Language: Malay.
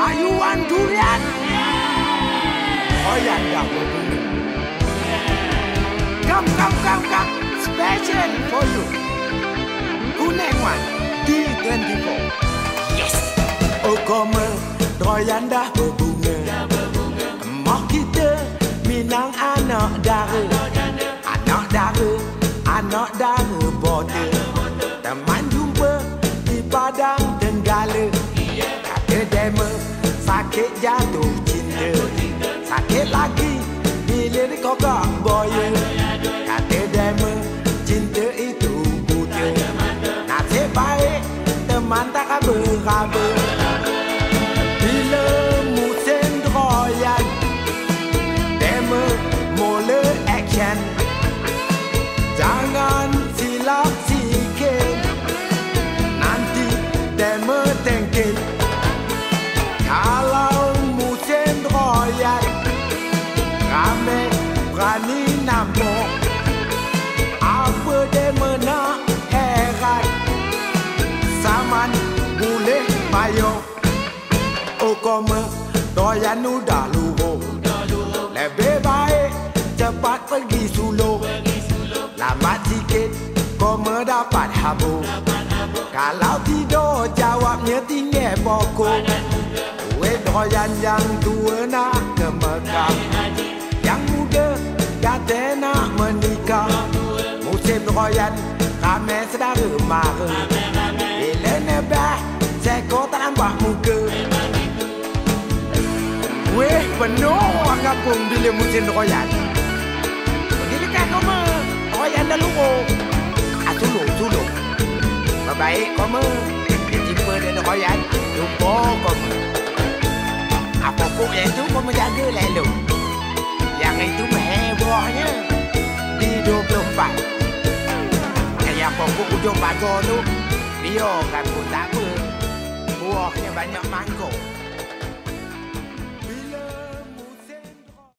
rayuan durian. Royan dah berbunga. Come. Special for you. Kuning one, D24. Yes. Oh come, Royan dah berbunga. Mak kita Minang anak dara. Anak dara border. Teman jumpa di Padang Tenggala. Kata demo sakit jatuh cinta. Sakit lagi bila dikogak boya. Kata demo cinta itu buta. Nasib baik teman tak raba-raba. Bila musim Royan, demo mula action. Jangan silap sikit, nanti demo tengkit. Kalau musim Royan, ramai berani nampak. Apa demo nak heran, zaman boleh bayar. Oh koma, Royan udah luruh. Lebih baik cepat pergi suluh. Lambat sikit, kau mendapat habuk. Kalau tidur, jawabnya tinggal pokok. Duit Royan yang tua nak ke Mekah, yang muda kata nak menikah. Musim Royan, ramai saudara mara. Bila nebah, seekor tak nampak muka. Weh, penuh orang kampung bila musim Royan. Pergi dekat koma. Royan dah luruh. Sulung. Baik koma. Dia jumpa dengan Royan. Jumpa koma. Pokok yang itu koma jaga lalu. Yang itu hebohnya di 24. Yang pokok ujung pagar tu, biarkan pun tak apa. Buahnya banyak mangkuk.